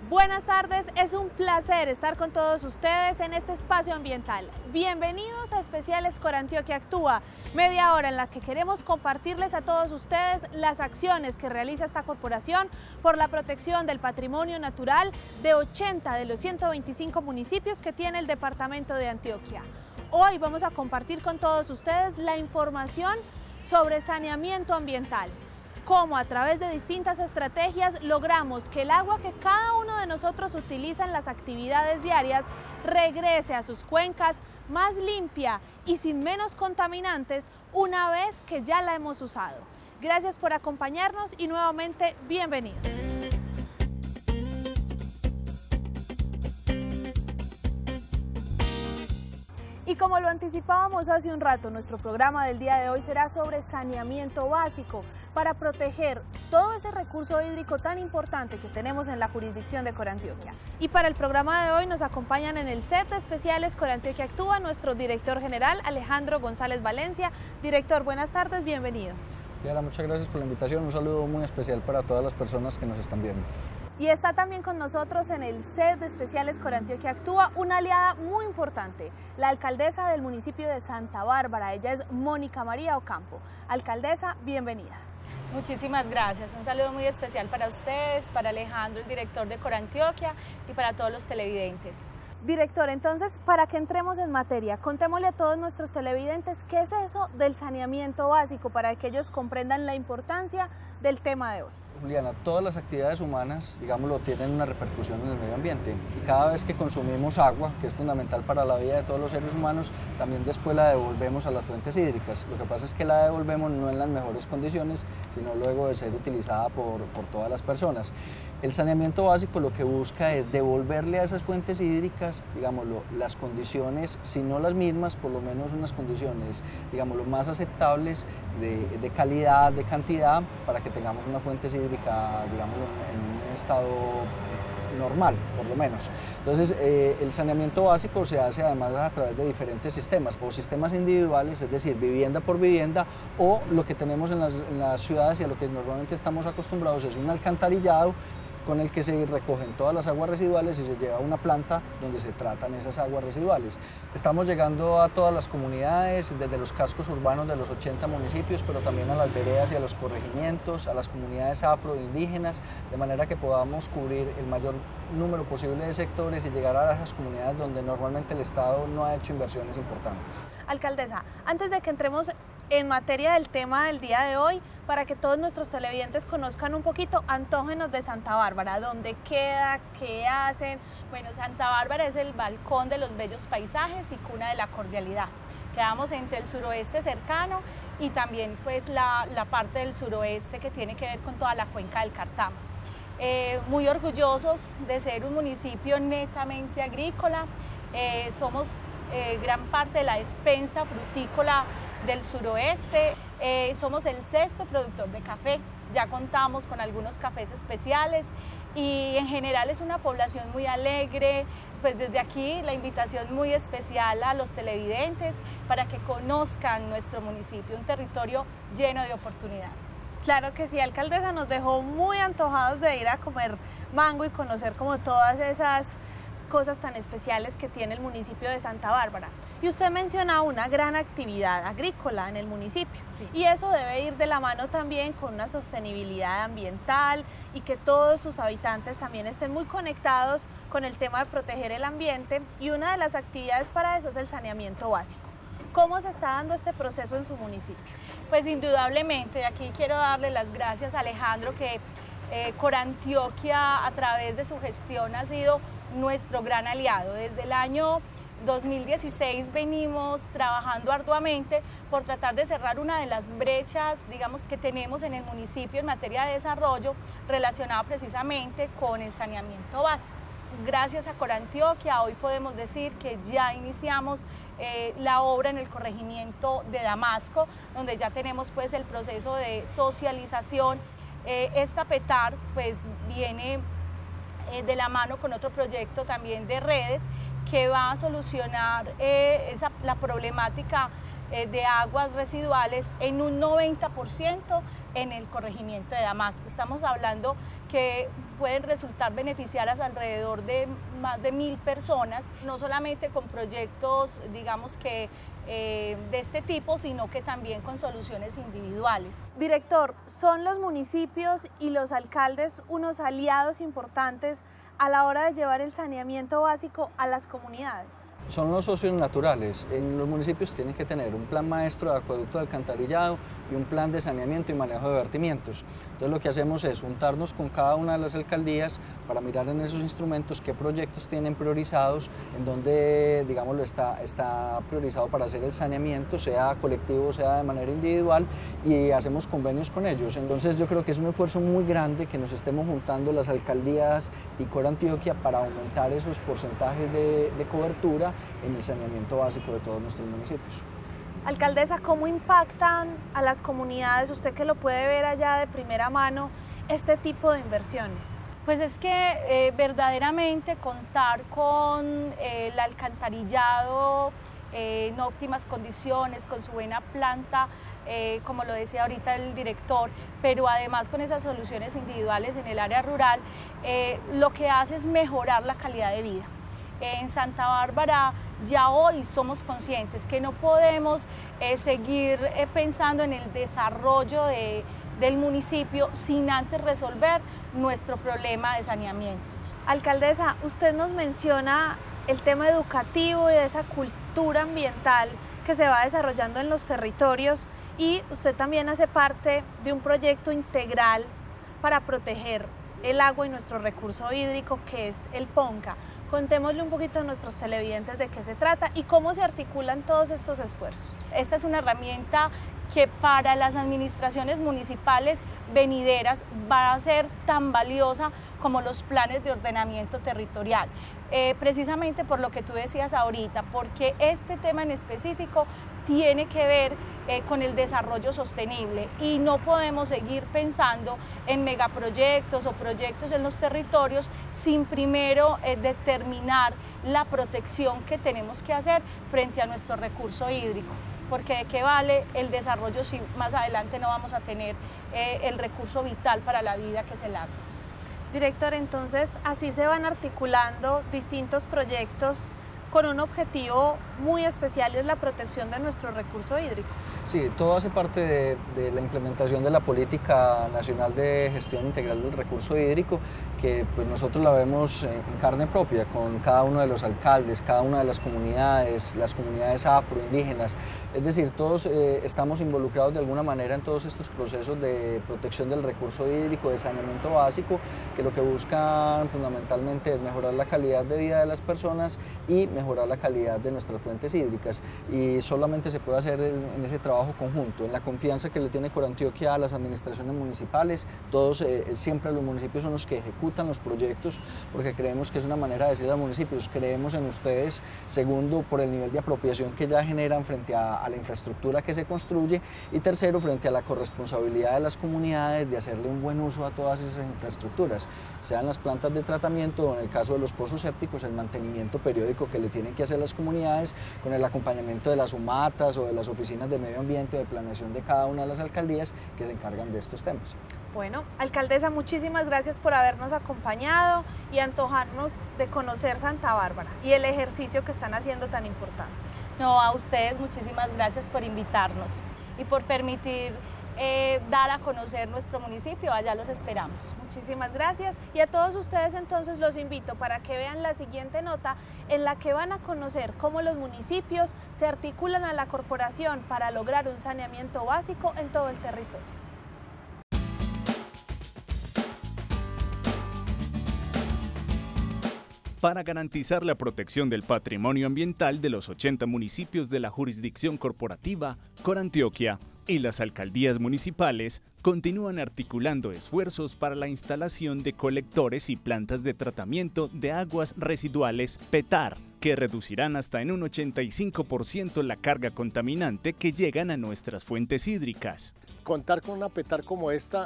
Buenas tardes, es un placer estar con todos ustedes en este espacio ambiental. Bienvenidos a Especiales Corantioquia Actúa, media hora en la que queremos compartirles a todos ustedes las acciones que realiza esta corporación por la protección del patrimonio natural de 80 de los 125 municipios que tiene el departamento de Antioquia. Hoy vamos a compartir con todos ustedes la información sobre saneamiento ambiental. Cómo a través de distintas estrategias logramos que el agua que cada uno de nosotros utiliza en las actividades diarias regrese a sus cuencas más limpia y sin menos contaminantes una vez que ya la hemos usado. Gracias por acompañarnos y nuevamente bienvenidos. Y como lo anticipábamos hace un rato, nuestro programa del día de hoy será sobre saneamiento básico para proteger todo ese recurso hídrico tan importante que tenemos en la jurisdicción de Corantioquia. Y para el programa de hoy nos acompañan en el set de Especiales Corantioquia Actúa nuestro director general Alejandro González Valencia. Director, buenas tardes, bienvenido. Diana, muchas gracias por la invitación, un saludo muy especial para todas las personas que nos están viendo. Y está también con nosotros en el set de Especiales Corantioquia Actúa una aliada muy importante, la alcaldesa del municipio de Santa Bárbara. Ella es Mónica María Ocampo. Alcaldesa, bienvenida. Muchísimas gracias, un saludo muy especial para ustedes, para Alejandro, el director de Corantioquia, y para todos los televidentes. Director, entonces, para que entremos en materia, contémosle a todos nuestros televidentes qué es eso del saneamiento básico para que ellos comprendan la importancia del tema de hoy. Juliana, todas las actividades humanas, digámoslo, tienen una repercusión en el medio ambiente y cada vez que consumimos agua, que es fundamental para la vida de todos los seres humanos, también después la devolvemos a las fuentes hídricas. Lo que pasa es que la devolvemos no en las mejores condiciones, sino luego de ser utilizada por todas las personas. El saneamiento básico lo que busca es devolverle a esas fuentes hídricas, digámoslo, las condiciones, si no las mismas, por lo menos unas condiciones, digámoslo, más aceptables de calidad, de cantidad, para que tengamos una fuente hídrica, digámoslo, en un estado normal, por lo menos. Entonces, el saneamiento básico se hace además a través de diferentes sistemas, o sistemas individuales, es decir, vivienda por vivienda, o lo que tenemos en las ciudades y a lo que normalmente estamos acostumbrados es un alcantarillado con el que se recogen todas las aguas residuales y se lleva a una planta donde se tratan esas aguas residuales. Estamos llegando a todas las comunidades, desde los cascos urbanos de los 80 municipios, pero también a las veredas y a los corregimientos, a las comunidades afro e indígenas, de manera que podamos cubrir el mayor número posible de sectores y llegar a esas comunidades donde normalmente el Estado no ha hecho inversiones importantes. Alcaldesa, antes de que entremos en materia del tema del día de hoy, para que todos nuestros televidentes conozcan un poquito, antógenos de Santa Bárbara, ¿dónde queda? ¿Qué hacen? Bueno, Santa Bárbara es el balcón de los bellos paisajes y cuna de la cordialidad. Quedamos entre el suroeste cercano y también pues la parte del suroeste que tiene que ver con toda la cuenca del Cartama. Muy orgullosos de ser un municipio netamente agrícola, somos gran parte de la despensa frutícola del suroeste, somos el sexto productor de café, ya contamos con algunos cafés especiales y en general es una población muy alegre. Pues desde aquí la invitación muy especial a los televidentes para que conozcan nuestro municipio, un territorio lleno de oportunidades. Claro que sí, alcaldesa, nos dejó muy antojados de ir a comer mango y conocer como todas esas cosas tan especiales que tiene el municipio de Santa Bárbara. Y usted menciona una gran actividad agrícola en el municipio, sí. Y eso debe ir de la mano también con una sostenibilidad ambiental y que todos sus habitantes también estén muy conectados con el tema de proteger el ambiente, y una de las actividades para eso es el saneamiento básico. ¿Cómo se está dando este proceso en su municipio? Pues indudablemente, aquí quiero darle las gracias a Alejandro, que Corantioquia a través de su gestión ha sido nuestro gran aliado. Desde el año 2016 venimos trabajando arduamente por tratar de cerrar una de las brechas, digamos, que tenemos en el municipio en materia de desarrollo relacionada precisamente con el saneamiento básico. Gracias a Corantioquia hoy podemos decir que ya iniciamos la obra en el corregimiento de Damasco, donde ya tenemos pues el proceso de socialización. Esta PETAR pues viene de la mano con otro proyecto también de redes que va a solucionar la problemática de aguas residuales en un 90% en el corregimiento de Damasco. Estamos hablando que pueden resultar beneficiarias alrededor de más de 1000 personas, no solamente con proyectos, digamos que de este tipo, sino que también con soluciones individuales. Director, ¿son los municipios y los alcaldes unos aliados importantes a la hora de llevar el saneamiento básico a las comunidades? Son los socios naturales. En los municipios tienen que tener un plan maestro de acueducto de alcantarillado y un plan de saneamiento y manejo de vertimientos. Entonces lo que hacemos es juntarnos con cada una de las alcaldías para mirar en esos instrumentos qué proyectos tienen priorizados, en donde, digámoslo, está priorizado para hacer el saneamiento, sea colectivo, sea de manera individual, y hacemos convenios con ellos. Entonces yo creo que es un esfuerzo muy grande que nos estemos juntando las alcaldías y Corantioquia para aumentar esos porcentajes de cobertura en el saneamiento básico de todos nuestros municipios. Alcaldesa, ¿cómo impactan a las comunidades, usted que lo puede ver allá de primera mano, este tipo de inversiones? Pues es que verdaderamente contar con el alcantarillado en óptimas condiciones, con su buena planta, como lo decía ahorita el director, pero además con esas soluciones individuales en el área rural, lo que hace es mejorar la calidad de vida. En Santa Bárbara ya hoy somos conscientes que no podemos seguir pensando en el desarrollo del municipio sin antes resolver nuestro problema de saneamiento. Alcaldesa, usted nos menciona el tema educativo y de esa cultura ambiental que se va desarrollando en los territorios, y usted también hace parte de un proyecto integral para proteger el agua y nuestro recurso hídrico, que es el PONCA. Contémosle un poquito a nuestros televidentes de qué se trata y cómo se articulan todos estos esfuerzos. Esta es una herramienta que para las administraciones municipales venideras va a ser tan valiosa como los planes de ordenamiento territorial. Precisamente por lo que tú decías ahorita, porque este tema en específico tiene que ver con el desarrollo sostenible y no podemos seguir pensando en megaproyectos o proyectos en los territorios sin primero determinar la protección que tenemos que hacer frente a nuestro recurso hídrico. Porque de qué vale el desarrollo si más adelante no vamos a tener el recurso vital para la vida que es el agua. Director, entonces así se van articulando distintos proyectos con un objetivo muy especial, y es la protección de nuestro recurso hídrico. Sí, todo hace parte de la implementación de la Política Nacional de Gestión Integral del Recurso Hídrico, que pues nosotros la vemos en carne propia con cada uno de los alcaldes, cada una de las comunidades afroindígenas. Es decir, todos estamos involucrados de alguna manera en todos estos procesos de protección del recurso hídrico, de saneamiento básico, que lo que buscan fundamentalmente es mejorar la calidad de vida de las personas y mejorar la calidad de nuestras fuentes hídricas, y solamente se puede hacer en ese trabajo conjunto, en la confianza que le tiene Corantioquia a las administraciones municipales. Todos, siempre los municipios son los que ejecutan los proyectos, porque creemos que es una manera de decir a los municipios: creemos en ustedes. Segundo, por el nivel de apropiación que ya generan frente a la infraestructura que se construye, y tercero, frente a la corresponsabilidad de las comunidades de hacerle un buen uso a todas esas infraestructuras, sean las plantas de tratamiento o, en el caso de los pozos sépticos, el mantenimiento periódico que le tienen que hacer las comunidades, con el acompañamiento de las UMATAS o de las oficinas de medio ambiente de planeación de cada una de las alcaldías que se encargan de estos temas. Bueno, alcaldesa, muchísimas gracias por habernos acompañado y antojarnos de conocer Santa Bárbara y el ejercicio que están haciendo tan importante. No, a ustedes muchísimas gracias por invitarnos y por permitir dar a conocer nuestro municipio. Allá los esperamos. Muchísimas gracias, y a todos ustedes entonces los invito para que vean la siguiente nota, en la que van a conocer cómo los municipios se articulan a la corporación para lograr un saneamiento básico en todo el territorio. Para garantizar la protección del patrimonio ambiental de los 80 municipios de la jurisdicción corporativa, Corantioquia y las alcaldías municipales continúan articulando esfuerzos para la instalación de colectores y plantas de tratamiento de aguas residuales PETAR, que reducirán hasta en un 85% la carga contaminante que llegan a nuestras fuentes hídricas. Contar con una PETAR como esta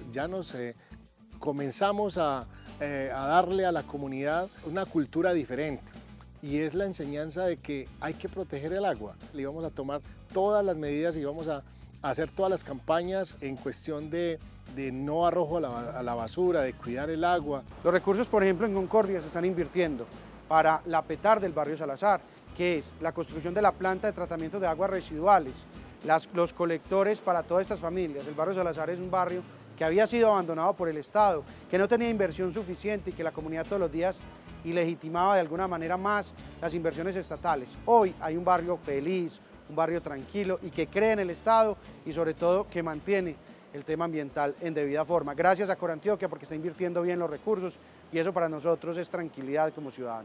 comenzamos a darle a la comunidad una cultura diferente, y es la enseñanza de que hay que proteger el agua. Le vamos a tomar todas las medidas y vamos a hacer todas las campañas en cuestión de no arrojo a la basura, de cuidar el agua. Los recursos, por ejemplo, en Concordia se están invirtiendo para la PETAR del barrio Salazar, que es la construcción de la planta de tratamiento de aguas residuales, los colectores para todas estas familias. El barrio Salazar es un barrio que había sido abandonado por el Estado, que no tenía inversión suficiente y que la comunidad todos los días ilegitimaba de alguna manera más las inversiones estatales. Hoy hay un barrio feliz, un barrio tranquilo y que cree en el Estado y sobre todo que mantiene el tema ambiental en debida forma. Gracias a Corantioquia porque está invirtiendo bien los recursos y eso para nosotros es tranquilidad como ciudadanos.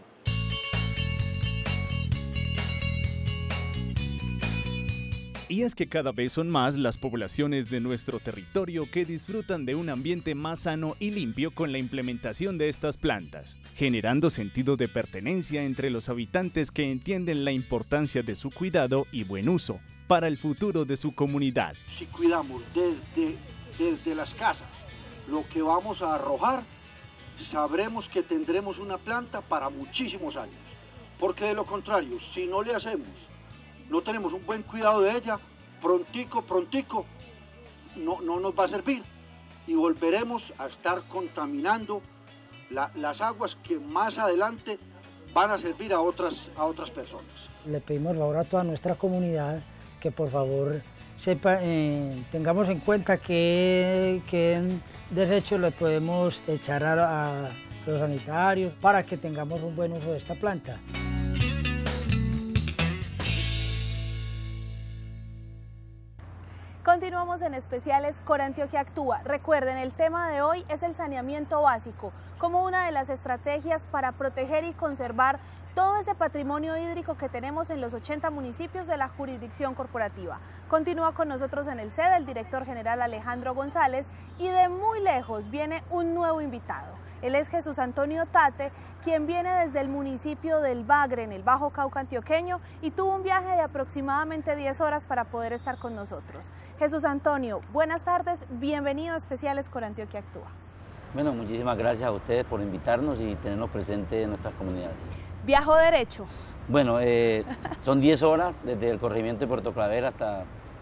Y es que cada vez son más las poblaciones de nuestro territorio que disfrutan de un ambiente más sano y limpio con la implementación de estas plantas, generando sentido de pertenencia entre los habitantes que entienden la importancia de su cuidado y buen uso para el futuro de su comunidad. Si cuidamos desde las casas lo que vamos a arrojar, sabremos que tendremos una planta para muchísimos años, porque de lo contrario, si no le hacemos, no tenemos un buen cuidado de ella, prontico no nos va a servir y volveremos a estar contaminando las aguas que más adelante van a servir a otras personas. Le pedimos ahora a toda nuestra comunidad que por favor tengamos en cuenta que desechos le podemos echar a los sanitarios para que tengamos un buen uso de esta planta. Continuamos en especiales Corantioquia Actúa. Recuerden, el tema de hoy es el saneamiento básico, como una de las estrategias para proteger y conservar todo ese patrimonio hídrico que tenemos en los 80 municipios de la jurisdicción corporativa. Continúa con nosotros en el SED el director general Alejandro González y de muy lejos viene un nuevo invitado. Él es Jesús Antonio Tate, quien viene desde el municipio del Bagre, en el Bajo Cauca antioqueño, y tuvo un viaje de aproximadamente 10 horas para poder estar con nosotros. Jesús Antonio, buenas tardes, bienvenido a Especiales Corantioquia Actúa. Bueno, muchísimas gracias a ustedes por invitarnos y tenernos presentes en nuestras comunidades. ¿Viajo derecho? Bueno, son 10 horas desde el corregimiento de Puerto Claver hasta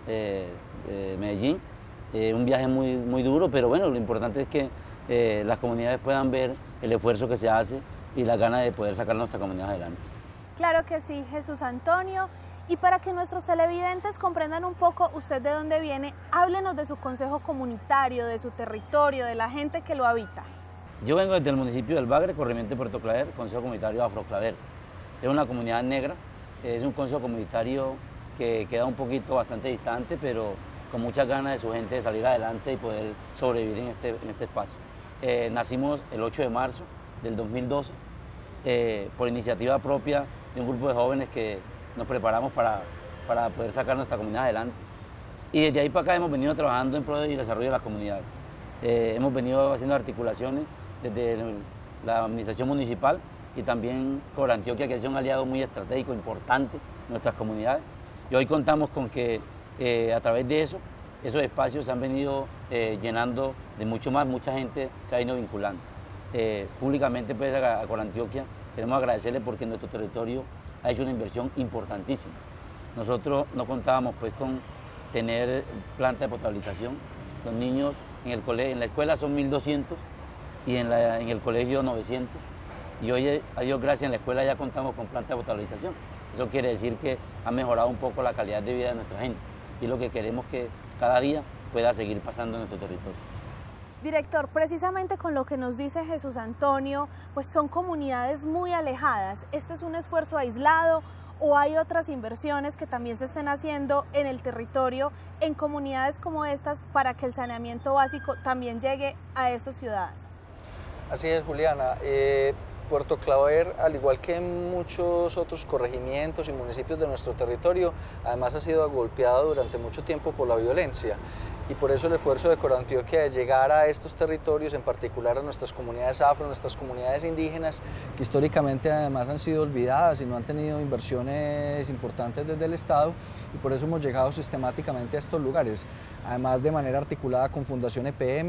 Medellín. Un viaje muy duro, pero bueno, lo importante es que las comunidades puedan ver el esfuerzo que se hace y la gana de poder sacar nuestra comunidad adelante. Claro que sí, Jesús Antonio. Y para que nuestros televidentes comprendan un poco usted de dónde viene, háblenos de su consejo comunitario, de su territorio, de la gente que lo habita. Yo vengo desde el municipio del Bagre, corregimiento de Puerto Claver, Consejo Comunitario Afroclaver. Es una comunidad negra, es un consejo comunitario que queda un poquito bastante distante, pero con muchas ganas de su gente de salir adelante y poder sobrevivir en este espacio. Nacimos el 8 de marzo del 2012 por iniciativa propia de un grupo de jóvenes que nos preparamos para poder sacar nuestra comunidad adelante. Y desde ahí para acá hemos venido trabajando en pro del desarrollo de las comunidades. Hemos venido haciendo articulaciones desde la administración municipal y también Corantioquia, que es un aliado muy estratégico, importante en nuestras comunidades. Y hoy contamos con que a través de esos espacios se han venido llenando de mucho más, mucha gente se ha ido vinculando. Públicamente pues, a Corantioquia queremos agradecerle porque en nuestro territorio ha hecho una inversión importantísima. Nosotros no contábamos pues con tener planta de potabilización. Los niños en la escuela son 1.200 y en el colegio 900. Y hoy, a Dios gracias, en la escuela ya contamos con planta de potabilización. Eso quiere decir que ha mejorado un poco la calidad de vida de nuestra gente. Y lo que queremos que cada día pueda seguir pasando en nuestro territorio. Director, precisamente con lo que nos dice Jesús Antonio, pues son comunidades muy alejadas. ¿Este es un esfuerzo aislado o hay otras inversiones que también se estén haciendo en el territorio, en comunidades como estas, para que el saneamiento básico también llegue a estos ciudadanos? Así es, Juliana. Puerto Claver, al igual que muchos otros corregimientos y municipios de nuestro territorio, además ha sido golpeado durante mucho tiempo por la violencia. Y por eso el esfuerzo de Corantioquia de llegar a estos territorios, en particular a nuestras comunidades afro, nuestras comunidades indígenas, que históricamente además han sido olvidadas y no han tenido inversiones importantes desde el Estado, y por eso hemos llegado sistemáticamente a estos lugares, además de manera articulada con Fundación EPM,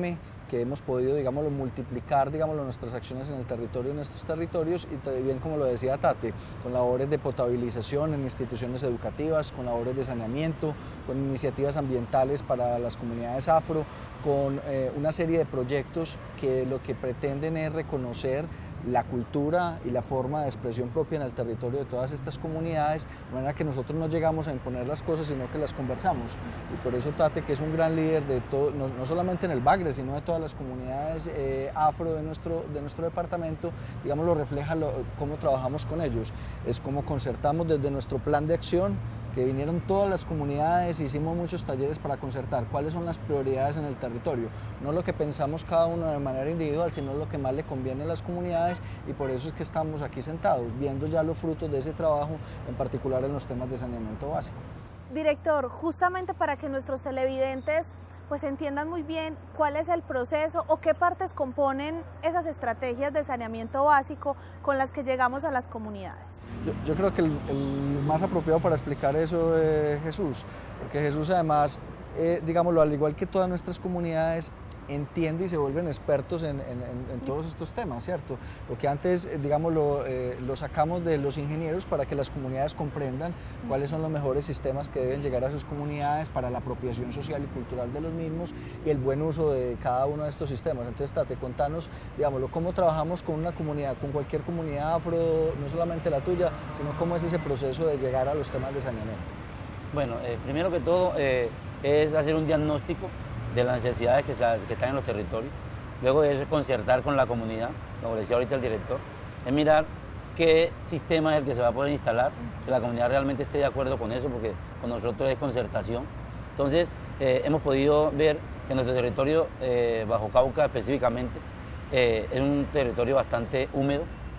que hemos podido, digámoslo, multiplicar, digámoslo, nuestras acciones en el territorio, en estos territorios, y también, como lo decía Tate, con labores de potabilización en instituciones educativas, con labores de saneamiento, con iniciativas ambientales para las comunidades afro, con una serie de proyectos que lo que pretenden es reconocer la cultura y la forma de expresión propia en el territorio de todas estas comunidades, de manera que nosotros no llegamos a imponer las cosas, sino que las conversamos. Y por eso Tate, que es un gran líder de todo, no solamente en el Bagre, sino de todas las comunidades afro de nuestro departamento, digamos, lo refleja cómo trabajamos con ellos. Es como concertamos desde nuestro plan de acción, que vinieron todas las comunidades, hicimos muchos talleres para concertar cuáles son las prioridades en el territorio, no lo que pensamos cada uno de manera individual, sino lo que más le conviene a las comunidades, y por eso es que estamos aquí sentados, viendo ya los frutos de ese trabajo, en particular en los temas de saneamiento básico. Director, justamente para que nuestros televidentes pues entiendan muy bien cuál es el proceso o qué partes componen esas estrategias de saneamiento básico con las que llegamos a las comunidades. Yo creo que el más apropiado para explicar eso es Jesús, porque Jesús además, digámoslo, al igual que todas nuestras comunidades, entiende y se vuelven expertos en todos estos temas, ¿cierto? Lo que antes, digámoslo, lo sacamos de los ingenieros para que las comunidades comprendan cuáles son los mejores sistemas que deben llegar a sus comunidades para la apropiación social y cultural de los mismos y el buen uso de cada uno de estos sistemas. Entonces, Tate, contanos, digámoslo, cómo trabajamos con una comunidad, con cualquier comunidad afro, no solamente la tuya, sino cómo es ese proceso de llegar a los temas de saneamiento. Bueno, primero que todo es hacer un diagnóstico de las necesidades que están en los territorios. Luego de eso es concertar con la comunidad, como decía ahorita el director, es mirar qué sistema es el que se va a poder instalar, que la comunidad realmente esté de acuerdo con eso, porque con nosotros es concertación. Entonces, hemos podido ver que nuestro territorio, Bajo Cauca específicamente, es un territorio bastante húmedo.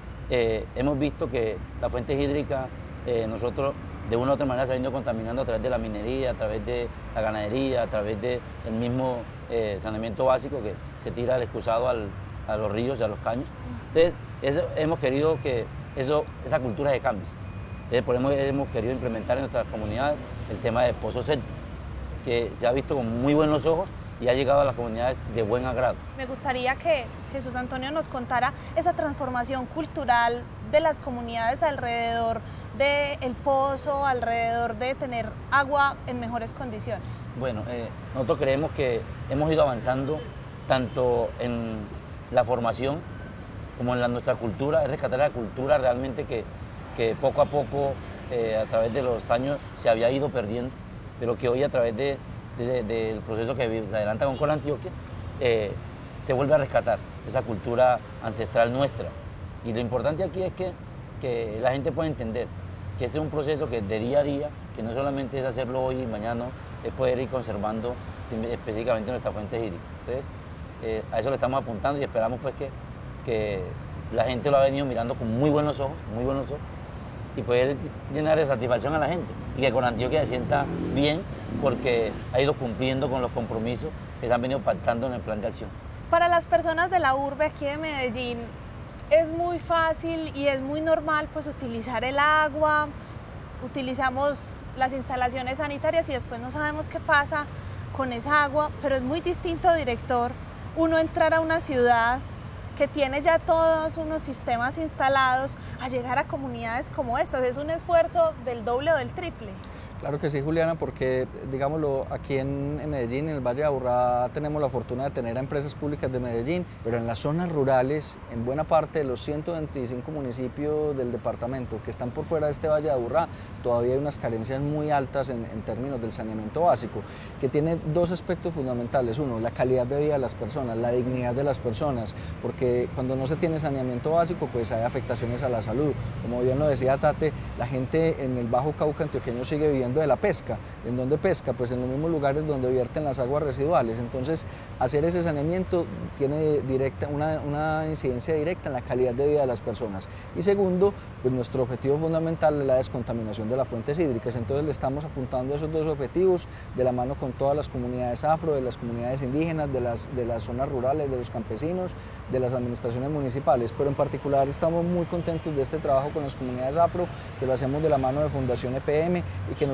Hemos visto que las fuentes hídricas, nosotros de una u otra manera se ha venido contaminando a través de la minería, a través de la ganadería, a través del mismo saneamiento básico que se tira el excusado a los ríos y a los caños. Entonces, hemos querido que esa cultura se cambie. Entonces, por eso hemos querido implementar en nuestras comunidades el tema de pozo séptico, que se ha visto con muy buenos ojos y ha llegado a las comunidades de buen agrado. Me gustaría que Jesús Antonio nos contara esa transformación cultural de las comunidades alrededor del pozo, alrededor de tener agua en mejores condiciones. Bueno, nosotros creemos que hemos ido avanzando tanto en la formación como en nuestra cultura, es rescatar la cultura realmente que poco a poco, a través de los años, se había ido perdiendo, pero que hoy a través del proceso que se adelanta con Corantioquia, se vuelve a rescatar esa cultura ancestral nuestra. Y lo importante aquí es que la gente pueda entender que este es un proceso que de día a día, que no solamente es hacerlo hoy y mañana, es poder ir conservando específicamente nuestras fuentes hídricas. Entonces, a eso le estamos apuntando y esperamos pues que la gente lo ha venido mirando con muy buenos ojos, y poder llenar de satisfacción a la gente y que Corantioquia se sienta bien porque ha ido cumpliendo con los compromisos que se han venido pactando en el plan de acción. Para las personas de la urbe aquí de Medellín es muy fácil y es muy normal pues utilizar el agua, utilizamos las instalaciones sanitarias y después no sabemos qué pasa con esa agua, pero es muy distinto, director, uno entrar a una ciudad que tiene ya todos unos sistemas instalados a llegar a comunidades como estas. Es un esfuerzo del doble o del triple. Claro que sí, Juliana, porque, digámoslo, aquí en Medellín, en el Valle de Aburrá, tenemos la fortuna de tener a empresas públicas de Medellín, pero en las zonas rurales, en buena parte de los 125 municipios del departamento que están por fuera de este Valle de Aburrá, todavía hay unas carencias muy altas en términos del saneamiento básico, que tiene dos aspectos fundamentales. Uno, la calidad de vida de las personas, la dignidad de las personas, porque cuando no se tiene saneamiento básico, pues hay afectaciones a la salud. Como bien lo decía Tate, la gente en el Bajo Cauca antioqueño sigue viviendo de la pesca. ¿En dónde pesca? Pues en los mismos lugares donde vierten las aguas residuales. Entonces, hacer ese saneamiento tiene una incidencia directa en la calidad de vida de las personas. Y segundo, pues nuestro objetivo fundamental es la descontaminación de las fuentes hídricas. Entonces, le estamos apuntando a esos dos objetivos de la mano con todas las comunidades afro, de las comunidades indígenas, de las zonas rurales, de los campesinos, de las administraciones municipales. Pero en particular estamos muy contentos de este trabajo con las comunidades afro, que lo hacemos de la mano de Fundación EPM y que nos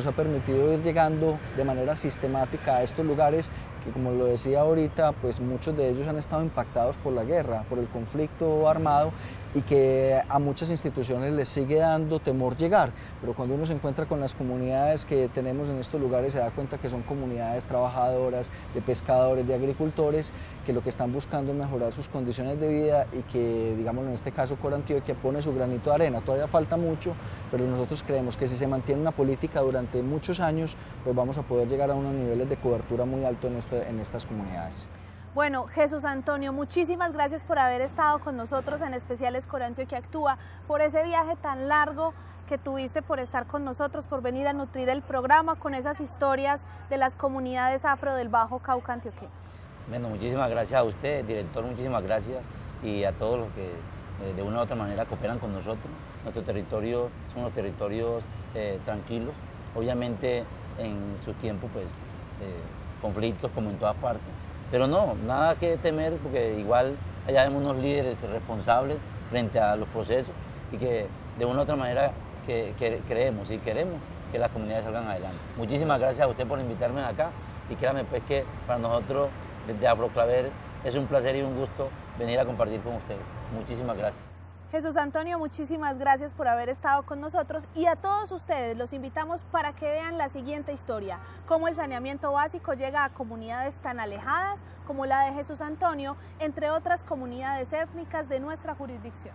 nos ha permitido ir llegando de manera sistemática a estos lugares que, como lo decía ahorita, pues muchos de ellos han estado impactados por la guerra, por el conflicto armado, y que a muchas instituciones les sigue dando temor llegar, pero cuando uno se encuentra con las comunidades que tenemos en estos lugares se da cuenta que son comunidades trabajadoras, de pescadores, de agricultores, que lo que están buscando es mejorar sus condiciones de vida y que, digamos, en este caso Corantioquia pone su granito de arena. Todavía falta mucho, pero nosotros creemos que si se mantiene una política durante muchos años, pues vamos a poder llegar a unos niveles de cobertura muy altos en estas comunidades. Bueno, Jesús Antonio, muchísimas gracias por haber estado con nosotros en Especiales Corantioquia Actúa, por ese viaje tan largo que tuviste, por estar con nosotros, por venir a nutrir el programa con esas historias de las comunidades afro del Bajo Cauca antioqueño. Bueno, muchísimas gracias a usted, director, muchísimas gracias, y a todos los que de una u otra manera cooperan con nosotros. Nuestro territorio son unos territorios tranquilos, obviamente en su tiempo pues conflictos como en todas partes, pero no, nada que temer, porque igual allá vemos unos líderes responsables frente a los procesos y que de una u otra manera creemos y queremos que las comunidades salgan adelante. Muchísimas gracias a usted por invitarme acá, y créame pues que para nosotros desde Afroclaver es un placer y un gusto venir a compartir con ustedes. Muchísimas gracias. Jesús Antonio, muchísimas gracias por haber estado con nosotros, y a todos ustedes los invitamos para que vean la siguiente historia, cómo el saneamiento básico llega a comunidades tan alejadas como la de Jesús Antonio, entre otras comunidades étnicas de nuestra jurisdicción.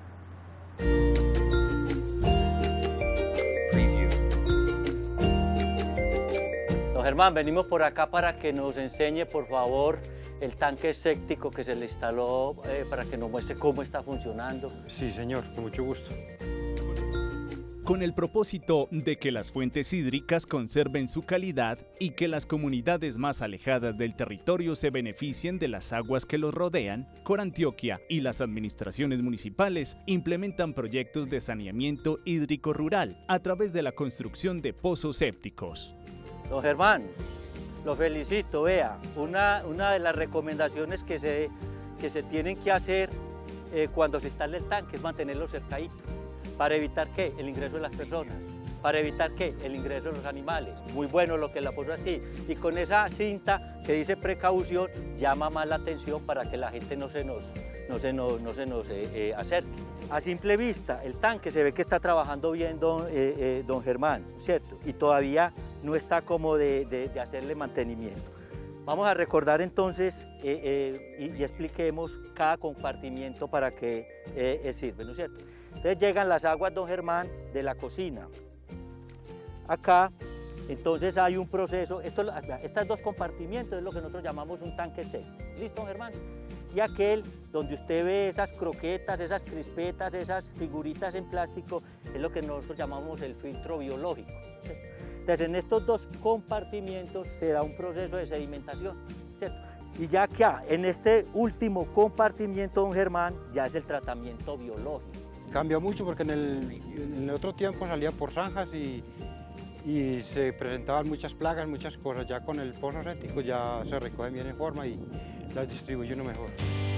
Don Germán, venimos por acá para que nos enseñe, por favor, el tanque séptico que se le instaló, para que nos muestre cómo está funcionando. Sí, señor, con mucho gusto. Con el propósito de que las fuentes hídricas conserven su calidad y que las comunidades más alejadas del territorio se beneficien de las aguas que los rodean, Corantioquia y las administraciones municipales implementan proyectos de saneamiento hídrico rural a través de la construcción de pozos sépticos. Don Germán, lo felicito. Vea, una de las recomendaciones que se tienen que hacer cuando se instale el tanque es mantenerlo cercadito, para evitar ¿qué? El ingreso de las personas, para evitar ¿qué? El ingreso de los animales. Muy bueno lo que la puso así, y con esa cinta que dice precaución llama más la atención para que la gente no se nos acerque. A simple vista el tanque se ve que está trabajando bien don Germán, ¿cierto? Y todavía no está como de hacerle mantenimiento. Vamos a recordar entonces y expliquemos cada compartimiento para qué sirve, ¿no es cierto? Entonces llegan las aguas, don Germán, de la cocina. Acá, entonces hay un proceso, estos dos compartimientos es lo que nosotros llamamos un tanque seco. ¿Listo, don Germán? Y aquel donde usted ve esas croquetas, esas crispetas, esas figuritas en plástico, es lo que nosotros llamamos el filtro biológico. Entonces, en estos dos compartimientos se da un proceso de sedimentación, ¿cierto? Y ya que en este último compartimiento, don Germán, ya es el tratamiento biológico. Cambió mucho porque en el otro tiempo salía por zanjas y se presentaban muchas plagas, muchas cosas. Ya con el pozo séptico ya se recogen bien en forma y las distribuye uno mejor.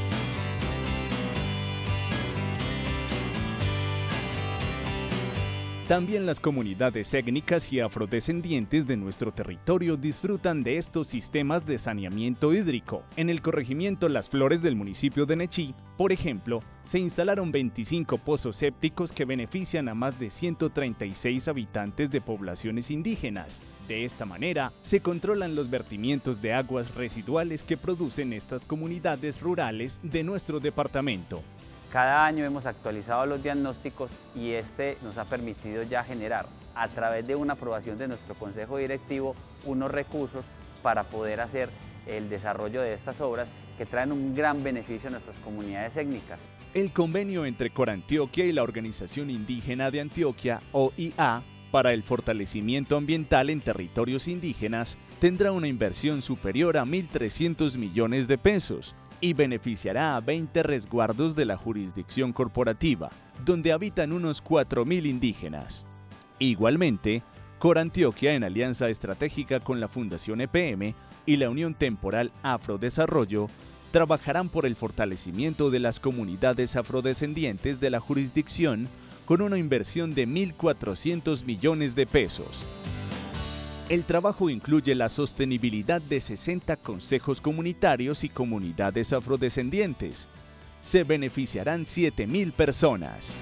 También las comunidades étnicas y afrodescendientes de nuestro territorio disfrutan de estos sistemas de saneamiento hídrico. En el corregimiento Las Flores del municipio de Nechí, por ejemplo, se instalaron 25 pozos sépticos que benefician a más de 136 habitantes de poblaciones indígenas. De esta manera, se controlan los vertimientos de aguas residuales que producen estas comunidades rurales de nuestro departamento. Cada año hemos actualizado los diagnósticos y este nos ha permitido ya generar, a través de una aprobación de nuestro Consejo Directivo, unos recursos para poder hacer el desarrollo de estas obras que traen un gran beneficio a nuestras comunidades étnicas. El convenio entre Corantioquia y la Organización Indígena de Antioquia, OIA, para el fortalecimiento ambiental en territorios indígenas tendrá una inversión superior a 1.300 millones de pesos y beneficiará a 20 resguardos de la jurisdicción corporativa, donde habitan unos 4.000 indígenas. Igualmente, Corantioquia, en alianza estratégica con la Fundación EPM y la Unión Temporal Afrodesarrollo, trabajarán por el fortalecimiento de las comunidades afrodescendientes de la jurisdicción con una inversión de 1.400 millones de pesos. El trabajo incluye la sostenibilidad de 60 consejos comunitarios y comunidades afrodescendientes. Se beneficiarán 7.000 personas.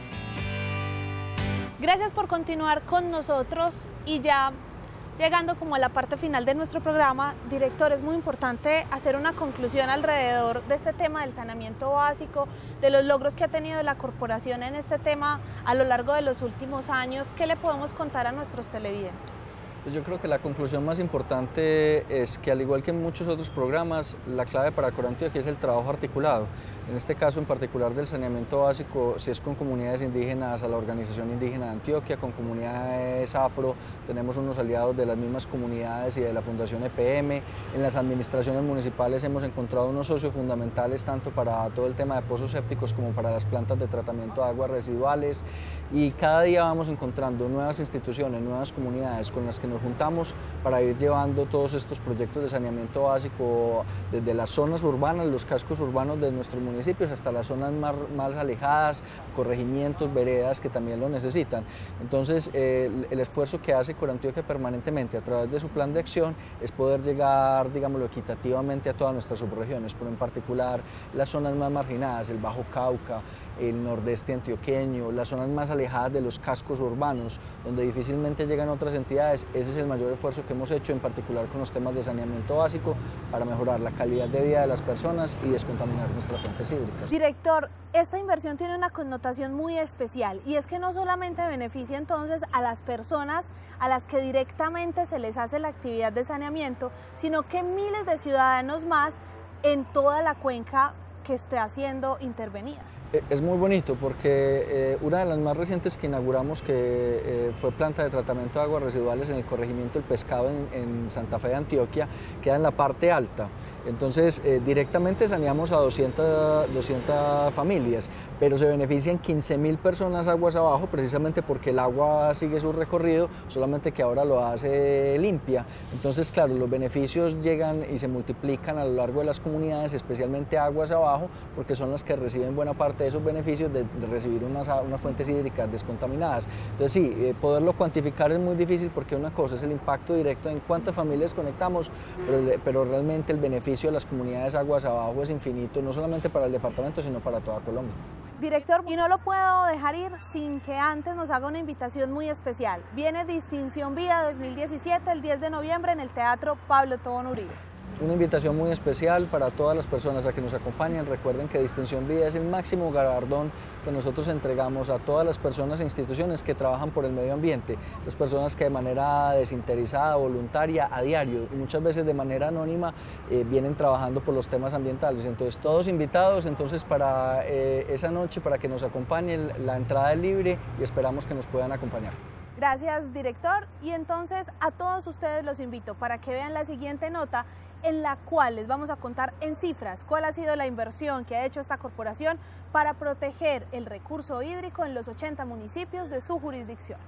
Gracias por continuar con nosotros y ya llegando como a la parte final de nuestro programa, director, es muy importante hacer una conclusión alrededor de este tema del saneamiento básico, de los logros que ha tenido la corporación en este tema a lo largo de los últimos años. ¿Qué le podemos contar a nuestros televidentes? Pues yo creo que la conclusión más importante es que, al igual que en muchos otros programas, la clave para Corantioquia es el trabajo articulado. En este caso en particular del saneamiento básico, si es con comunidades indígenas, a la Organización Indígena de Antioquia, con comunidades afro, tenemos unos aliados de las mismas comunidades y de la Fundación EPM. En las administraciones municipales hemos encontrado unos socios fundamentales tanto para todo el tema de pozos sépticos como para las plantas de tratamiento de aguas residuales, y cada día vamos encontrando nuevas instituciones, nuevas comunidades con las que nos juntamos para ir llevando todos estos proyectos de saneamiento básico desde las zonas urbanas, los cascos urbanos de nuestros municipios, hasta las zonas más alejadas, corregimientos, veredas que también lo necesitan. Entonces, el esfuerzo que hace Corantioquia permanentemente a través de su plan de acción es poder llegar, digámoslo, equitativamente a todas nuestras subregiones, pero en particular las zonas más marginadas, el Bajo Cauca, el nordeste antioqueño, las zonas más alejadas de los cascos urbanos, donde difícilmente llegan otras entidades. Ese es el mayor esfuerzo que hemos hecho, en particular con los temas de saneamiento básico, para mejorar la calidad de vida de las personas y descontaminar nuestras fuentes hídricas. Director, esta inversión tiene una connotación muy especial, y es que no solamente beneficia entonces a las personas a las que directamente se les hace la actividad de saneamiento, sino que miles de ciudadanos más en toda la cuenca que está siendo intervenida. Es muy bonito porque una de las más recientes que inauguramos, que fue planta de tratamiento de aguas residuales en el corregimiento El Pescado en Santa Fe de Antioquia, queda en la parte alta. Entonces directamente saneamos a 200 familias, pero se benefician 15.000 personas aguas abajo, precisamente porque el agua sigue su recorrido, solamente que ahora lo hace limpia. Entonces, claro, los beneficios llegan y se multiplican a lo largo de las comunidades, especialmente aguas abajo, porque son las que reciben buena parte de esos beneficios de recibir unas fuentes hídricas descontaminadas. Entonces sí, poderlo cuantificar es muy difícil, porque una cosa es el impacto directo en cuántas familias conectamos, pero realmente el beneficio de las comunidades aguas abajo es infinito, no solamente para el departamento, sino para toda Colombia. Director, y no lo puedo dejar ir sin que antes nos haga una invitación muy especial. Viene Distinción Vida 2017 el 10 de noviembre en el Teatro Pablo Tobón Uribe. Una invitación muy especial para todas las personas a que nos acompañen. Recuerden que Distinción Vida es el máximo galardón que nosotros entregamos a todas las personas e instituciones que trabajan por el medio ambiente. Esas personas que de manera desinteresada, voluntaria, a diario y muchas veces de manera anónima vienen trabajando por los temas ambientales. Entonces, todos invitados entonces para esa noche, para que nos acompañen. La entrada es libre y esperamos que nos puedan acompañar. Gracias, director. Y entonces a todos ustedes los invito para que vean la siguiente nota, en la cual les vamos a contar en cifras cuál ha sido la inversión que ha hecho esta corporación para proteger el recurso hídrico en los 80 municipios de su jurisdicción.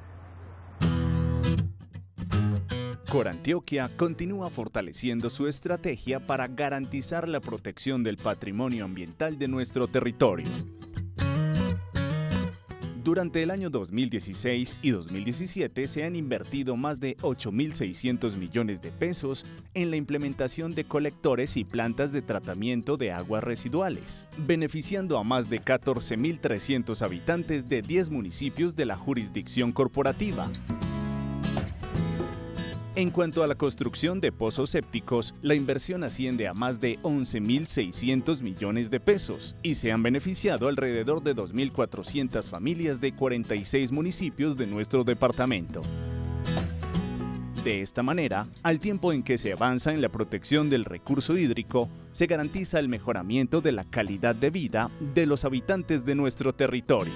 Corantioquia continúa fortaleciendo su estrategia para garantizar la protección del patrimonio ambiental de nuestro territorio. Durante el año 2016 y 2017 se han invertido más de 8.600 millones de pesos en la implementación de colectores y plantas de tratamiento de aguas residuales, beneficiando a más de 14.300 habitantes de 10 municipios de la jurisdicción corporativa. En cuanto a la construcción de pozos sépticos, la inversión asciende a más de 11.600 millones de pesos y se han beneficiado alrededor de 2.400 familias de 46 municipios de nuestro departamento. De esta manera, al tiempo en que se avanza en la protección del recurso hídrico, se garantiza el mejoramiento de la calidad de vida de los habitantes de nuestro territorio.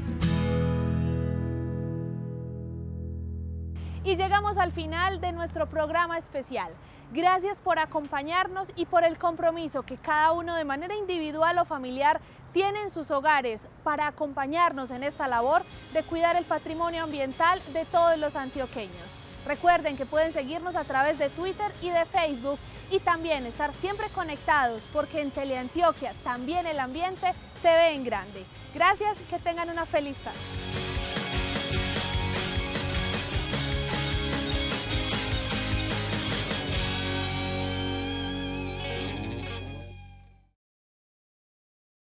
Y llegamos al final de nuestro programa especial. Gracias por acompañarnos y por el compromiso que cada uno de manera individual o familiar tiene en sus hogares para acompañarnos en esta labor de cuidar el patrimonio ambiental de todos los antioqueños. Recuerden que pueden seguirnos a través de Twitter y de Facebook y también estar siempre conectados, porque en Teleantioquia también el ambiente se ve en grande. Gracias y que tengan una feliz tarde.